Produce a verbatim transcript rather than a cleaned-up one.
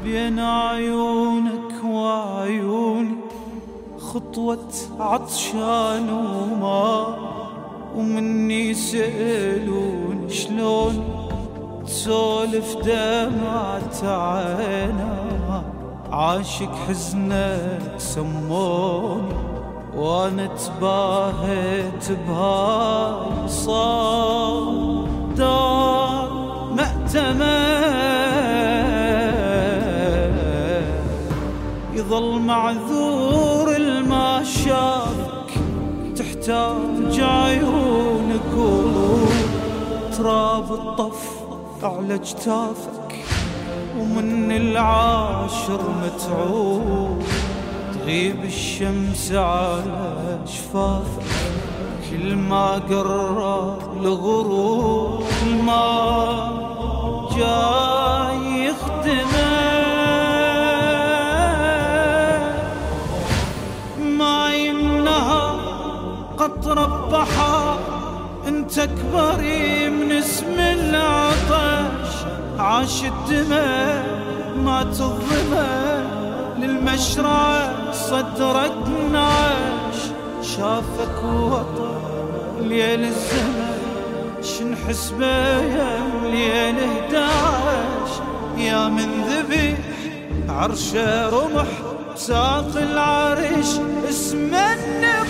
بين عيونك وعيوني خطوة عطشان وما، ومني سألوني شلون تسولف دمعة عينا، عاشق حزنك سموني وانا تباهيت بهاي صار دار مأتمر، يظل معذور الما شافك تحتاج عيونك تراب الطف على جتافك، ومن العاشر متعوب تغيب الشمس على شفافك، كل ما قرب الغروب الماء جاي يخدمه، ماي النهر قطرة بحر انت اكبري من اسم العطش، عاش الدماء ما تظلمه للمشرع صدرك نعش، شافك وطن ليل الزمن شنحس بيا ليل احداش، يا من ذبيح عرشه رمح ساق العرش اسم النبي